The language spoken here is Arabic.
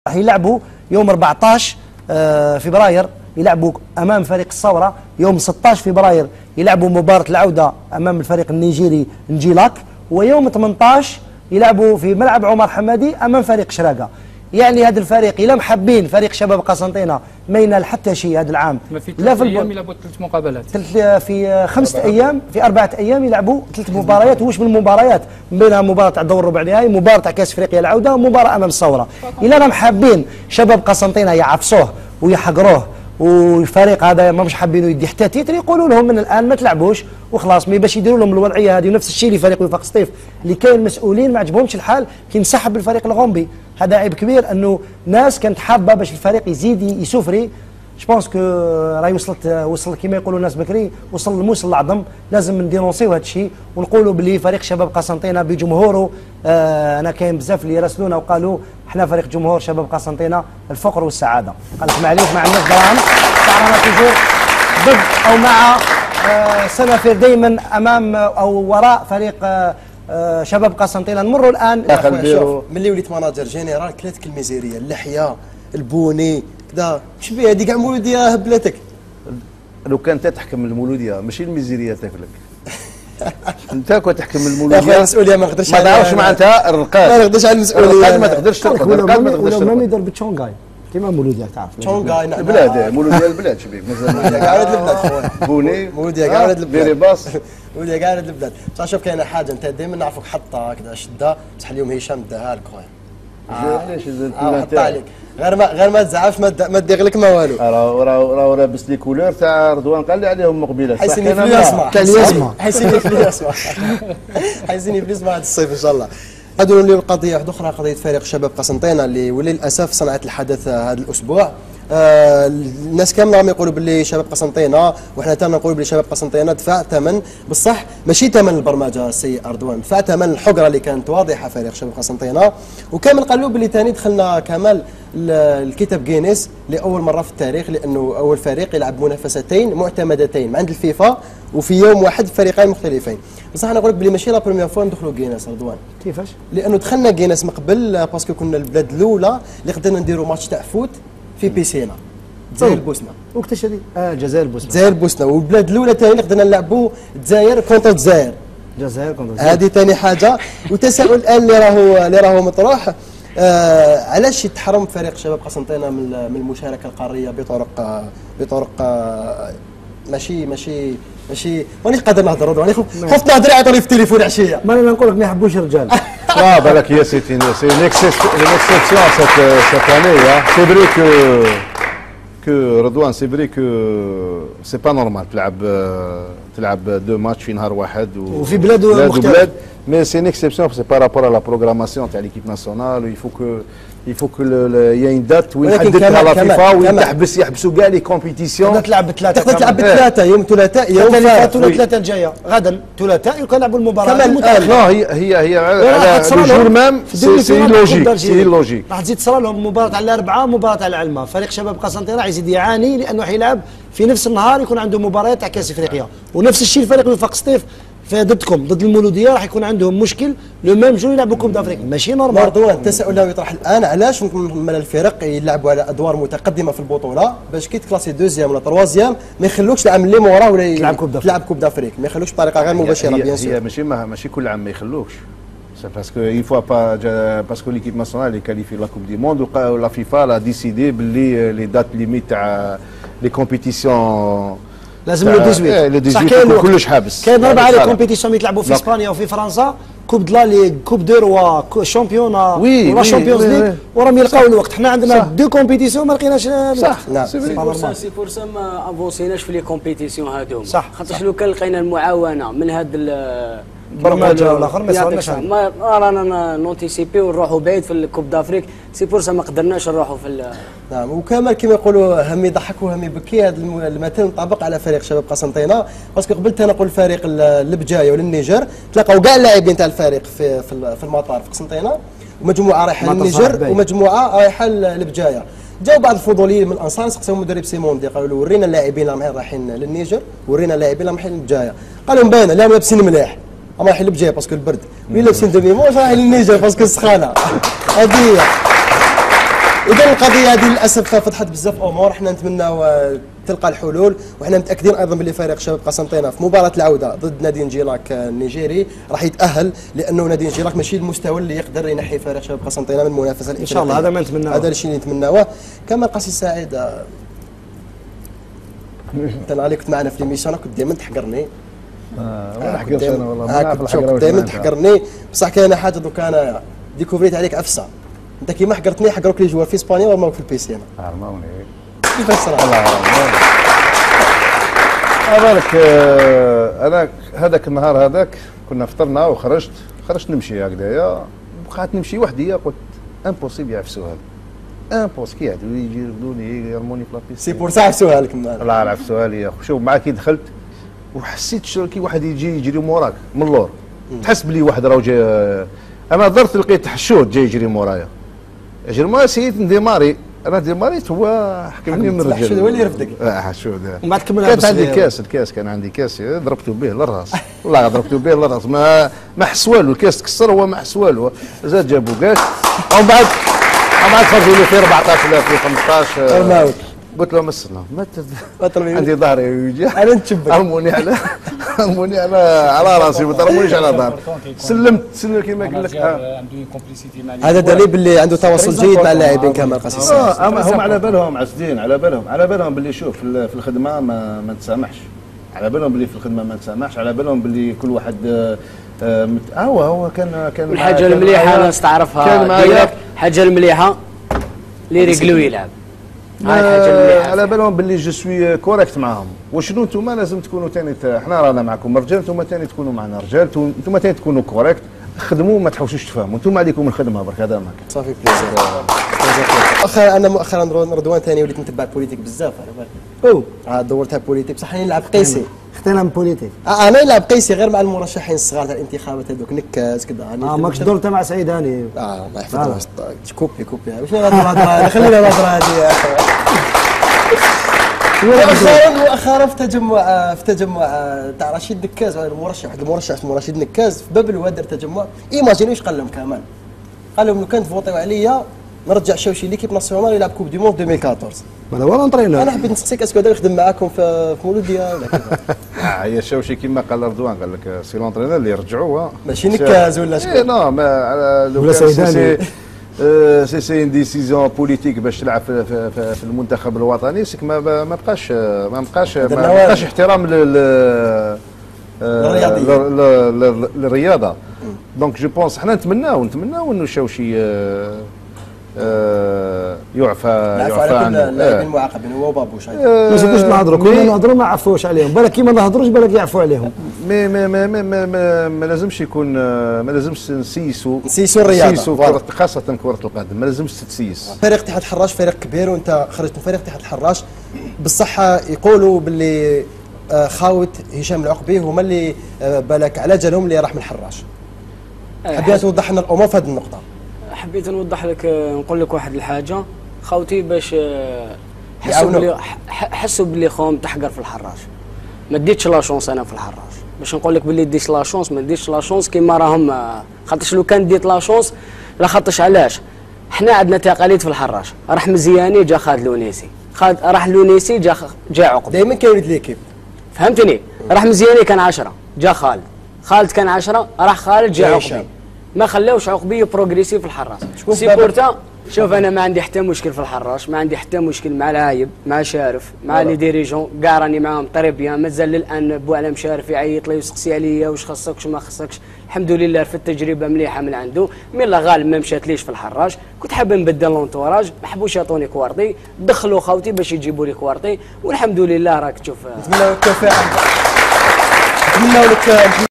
راح يلعبوا يوم 14 فبراير يلعبوا امام فريق الثوره، يوم 16 فبراير يلعبوا مباراه العوده امام الفريق النيجيري نجيلاك، ويوم 18 يلعبوا في ملعب عمر حمادي امام فريق شراقه. يعني هذا الفريق الا محبين فريق شباب قسنطينه ما ينال حتى شيء هذا العام. ما في 3 ايام يلعبوا 3 مقابلات، في 5 ايام، في 4 ايام يلعبوا 3 مباريات. وش من المباريات؟ بينها مباراه تاع دور ربع نهائي، مباراه تاع كاس افريقيا العوده، ومباراه امام الثوره. الا راهم حابين شباب قسنطينه يعفسوه ويحقروه والفريق هذا ما مش حابينه يدي حتى تيتر، يقولوا لهم من الان ما تلعبوش وخلاص، مي باش يديروا لهم الوضعيه هذه. ونفس الشيء لفريق وفاق سطيف اللي كاين مسؤولين ما عجبهمش الحال كي انسحب الفريق الغومبي. هذا عيب كبير انه ناس كانت حابه باش الفريق يزيد يسوفري. جوبونس كو راهي وصل كما يقولوا الناس بكري، وصل الموسم العظم. لازم ندينونسيو هذا الشيء ونقولوا باللي فريق شباب قسنطينه بجمهوره. انا كاين بزاف اللي راسلونا وقالوا احنا فريق جمهور شباب قسنطينه الفقر والسعاده. قال لك معليش ما عندناش دراهم، رانا توجور ضد او مع سنفر دائما امام او وراء فريق شباب قسنطينه. نمروا الان شوف ملي وليت ماناجر جينيرال كلاتك الميزيريه، اللحيه، البوني كذا، واش بيه هذه كاع مولوديه هبلتك. لو كان انت تحكم المولوديه ماشي الميزيريه تفلك. انت كنت تحكم المولوديه. المسؤوليه ما نقدرش، ما تعرفش معناتها الرقاد، ما نقدرش على المسؤوليه، الرقاد ما تقدرش ترقد، الرقاد ما تقدرش ترقد. ترقد. يدير بتشونغاي كيما مولوديه تعرف تشونغاي البلاد، مولوديه البلاد شبيك مازال كاع ولاد البلاد خويا، بوني مولوديه كاع ولاد البلاد، ديري باص مولوديه كاع ولاد البلاد. بصح شوف كاينه حاجه، انت دائما نعرفوك حطه كذا شده، بصح اليوم هشام داها لك خويا. علاش حط عليك غير ما تزعفش، ما دير لك ما والو. راه لابس لي كولور تاع رضوان، قال لي عليهم مقبله حيسيني في اليسمع تاع اليسمع، حيسيني في اليسمع حيسيني في اليسمع هذا الصيف ان شاء الله. هذو نوليو القضيه واحده اخرى، قضيه فريق شباب قسنطينه اللي وللاسف صنعت الحدث هذا الاسبوع. الناس كامله راهم يقولوا باللي شباب قسنطينه، وحنا تما نقولوا باللي شباب قسنطينه دفع ثمن، بصح ماشي ثمن البرمجه السيء اردوان، دفع ثمن الحقره اللي كانت واضحه فريق شباب قسنطينه. وكامل قالوا باللي ثاني دخلنا كمال الكتاب جينيس لاول مره في التاريخ، لانه اول فريق يلعب منافستين معتمدتين عند الفيفا وفي يوم واحد فريقين مختلفين. بصح انا نقول لك باللي ماشي لا بروميير فوا ندخلوا جينيس رضوان. كيفاش؟ لانه دخلنا جينيس من قبل باسكو كنا البلاد الاولى اللي قدرنا نديروا ماتش تاع فوت في بيسينا، الجزائر بوسنا. وقتاش هذه؟ الجزائر بوسنا. الجزائر بوسنا، والبلاد الاولى ثاني اللي قدرنا نلعبوا الجزائر كونتر الجزائر. الجزائر كونتر الجزائر. هذه ثاني حاجه. وتساؤل الان اللي راهو مطروح، علاش يتحرم فريق شباب قسنطينه من المشاركه القاريه بطرق ماشي مانيش قادر نهضر رضوان، خفت نهضر يعيطوا لي في التليفون عشيه. ماني نقول لك ما يحبوش الرجال. بالك هي سي une exception cette année. C'est vrai que Redouane, c'est vrai que c'est pas normal تلعب 2 ماتش في نهار واحد وفي بلاد مختلف. Mais c'est une exception, c'est par rapport à la programmation de l'équipe nationale. Il faut que il y ait une date où يحددها لا فيفا ويحبسوا كاع لي كومبيتيسيون. تقدر تلعب بالثلاثه، تقدر تلعب بالثلاثه، يوم ثلاثاء، يوم الثلاثاء الجايه، غدا ثلاثاء يلعبوا المباراه. لا هي على لو جور ميم سي لوجيك. راح تزيد تصرى لهم مباراه على الاربعاء ومباراه على العلمه. فريق شباب قسنطينه راح يزيد يعاني لانه حيلعب في نفس النهار، يكون عنده مباريات تاع كاس افريقيا. ونفس الشيء الفريق وفاق سطيف ضدكم ضد المولوديه راح يكون عندهم مشكل، لو ميم جو يلعبوا كوب دافريك ماشي نورمال. رضوان التساؤل اللي يطرح الان، علاش من الفرق يلعبوا على ادوار متقدمه في البطوله باش كي تكلاسي دوزيام ولا تروازيام ما يخلوكش العام اللي موراه ولا تلعب كوب دافريك، ما يخلوكش بطريقه غير مباشره. بيان سور هي ماشي كل عام ما يخلوكش، باسكو اون فوا باسكو ليكيب ناسيونال اللي كاليفي لا كوب دي موند ولا فيفا لا ديسيدي باللي لي دات ليميت تاع لي كومبيتيسيون لازم لو 18 كلش حابس. كاين 4 لي كومبيتيسيون يتلعبوا في اسبانيا وفي فرنسا، كوب دو لا ليغ، كوب دو روا، شامبيونا ولا شامبيونز ليغ، وراهم يلقاو الوقت. حنا عندنا 2 كومبيتيسيون ما لقيناش الوقت. لا سي بورسا ما افونسيناش في لي كومبيتيسيون هادوم. صح، خاطرش لو كان لقينا المعاونه من هاد البرمجه والاخر ما يصيرناش. ما رانا نونتيسيبي ونروحوا بعيد في الكوب دافريك، سي بورسا ما قدرناش نروحوا في نعم. وكمال كما يقولوا هم يضحك وهم يبكي، هذا المثل ينطبق على فريق شباب قسنطينه، باسكو قبل نقول فريق البجايه ولا النيجر تلاقاو كاع اللاعبين تاع الفريق في المطار في قسنطينه، ومجموعه رايحه للنيجر ومجموعه رايحه للبجايه. جاو بعض الفضوليين من الانصار سقساو المدرب سيموندي، قالوا له ورينا اللاعبين اللي رايحين للنيجر، ورينا اللاعبين اللي رايحين للبجايه. قال لهم باينه لا لابسين مليح، هم رايحين للبجايه باسكو البرد، ولا لابسين دمي موش رايحين للنيجر باسكو السخانه. هذه اذا القضيه هذه للاسف فتحت بزاف امور، حنا نتمناو تلقى الحلول، وحنا متاكدين ايضا باللي فريق شباب قسنطينه في مباراه العوده ضد نادي نجيلاك النيجيري راح يتاهل، لانه نادي نجيلاك ماشي المستوى اللي يقدر ينحي فريق شباب قسنطينه من المنافسه الافريقيه. ان شاء الله هذا ما نتمناه، هذا الشيء اللي نتمناوه. كما قاسي سعيد انت اللي كنت معنا في ليميسيون كنت دائما تحقرني. ما نحقرش انا والله، ما نعرف الحقره واش دائما معناتها. تحقرني، بصح كاينه حاجه دوك انا ديكوفريت عليك عفسه، انت كيما حقرتني حقروك لي جوار في اسبانيا ولا في البيسي انا. عرموني كيفاش صرا؟ الله يعلم. بالك انا هذاك النهار هذاك كنا فطرنا وخرجت نمشي هكذايا، بقعت نمشي وحدي، قلت امبوسيبل يعفسوا هذا، امبوس كي يعدوا يجي يردوني يرموني في لابيس. سي بور سا عفسوها لك معنا. الله عفسوها لي يا اخو. شوف معاك كي دخلت وحسيت كي واحد يجي يجري موراك من اللور، تحس بلي واحد راه جاي. انا درت لقيت حشود جاي يجري مورايا، يجري مورايا سيد ديماري، انا ديماريت هو حكمني من الرجال. الحشود هو اللي يرفدك. حشود. ومن بعد كملها. كانت عندي الكاس كان عندي كاس ضربته به للراس، والله ضربته به للراس، ما حس والو، الكاس تكسر هو ما حس والو، زاد جابوا كاش. ومن بعد خرجوا لي في 14 لا في 15. قلت لهم استنى عندي ظهري يجي انا نتشبك ارموني على راسي، ما ترمونيش على ظهري. سلمت كيما قلت لك. هذا دليل باللي عنده تواصل جيد مع اللاعبين كما القسيس. هم على بالهم معسدين، على بالهم باللي شوف في الخدمه ما تسامحش، على بالهم باللي في الخدمه ما تسامحش، على بالهم باللي كل واحد هو كان الحاجه المليحه انا استعرفها، الحاجه المليحه اللي رجلو يلعب، على بالهم باللي جو سوي كوريكت معاهم. وشنو نتوما لازم تكونوا ثاني، احنا رانا معكم رجال، نتوما ثاني تكونوا معنا رجال، نتوما ثاني تكونوا كوريكت، خدموا ما تحوسوش تفهموا، نتوما عليكم الخدمه برك، هذا ما كان. صافي بليزير. انا مؤخرا رضوان ثاني وليت نتبع البوليتيك بزاف على بالك. دورتها بوليتيك بصح انا نلعب قيسي. اختنا من بوليتيك. انا نلعب قيسي غير مع المرشحين الصغار تاع الانتخابات هذوك نكاز كذا. ماكش دور انت مع سعيد هاني. الله يحفظه. كوبي واش الهضره خلينا الهضره هذه. مؤخرا في تجمع تاع رشيد نكاز، المرشح اسمه رشيد نكاز في باب الواد دار تجمع. ايماجيني واش قال لهم كمان، قال لهم لو كان تفوتيو عليا نرجع شوشي ليكيب ناسيونال يلعب كوب دي موند 2014. انا هو نطرينا. انا حبيت نسقسيك اسكو هذا يخدم معاكم في مولوديه ولا كذا. هي شوشي كيما قال رضوان، قال لك سي لونترينور اللي يرجعوه ماشي نكاز ولا شكون. نو ولا سيداني. سي ان ديسيزيون بوليتيك باش تلعب في المنتخب الوطني، سيك ما بقاش احترام للرياضه. دونك جو بونس حنا نتمناو انه الشوشي يعفى على كل اللاعبين المعاقبين هو وبابوش. ما نزيدوش نهضروا، كنا نهضروا ما عفوش عليهم، بالك كيما نهضروش بالك يعفوا عليهم. ما لازمش يكون، ما لازمش نسيسوا الرياضه، خاصه كره القدم، ما لازمش تتسيس. فريق اتحاد الحراش فريق كبير، وانت خرجت من فريق اتحاد الحراش بالصحه. يقولوا باللي خاوت هشام العقبي هما اللي بالك على جالهم اللي راح من الحراش. حبيت توضح لنا الامور في هذه النقطه. حبيت نوضح لك، نقول لك واحد الحاجه خوتي، باش حسوا بلي خوهم تحقر في الحراش. ما ديتش لا شونس انا في الحراش، باش نقول لك بلي ديت لا شونس، ما ديتش لا شونس كيما راهم. خاطرش لو كان ديت لا شونس لا، خاطرش علاش حنا عندنا تقاليد في الحراش. راح مزياني جا خالد لونيسي، راح لونيسي جا عقب. دائما كيولد ليكيب، فهمتني؟ راح مزياني كان 10 جا خالد كان 10 راح خالد جا عقبي. ما خلاوش عقبي بروغريسي في الحراش. سي بورتا شوف، انا ما عندي حتى مشكل في الحراش، ما عندي حتى مشكل مع العايب، مع شارف، مع لي ديريجون، كاع راني معاهم طري بيان. مازال للان بوعلم شارف يعيط لي ويسقسي عليا واش خصك واش ما خصكش. الحمد لله في التجربه مليحه من عنده، مي الله غالب ما مشاتليش في الحراش. كنت حاب نبدل لونتوراج، ما حبوش يعطوني كوارطي، دخلوا خوتي باش يجيبوا لي كوارطي، والحمد لله راك تشوف. نتمنى لك التوفيق. نتمنى لك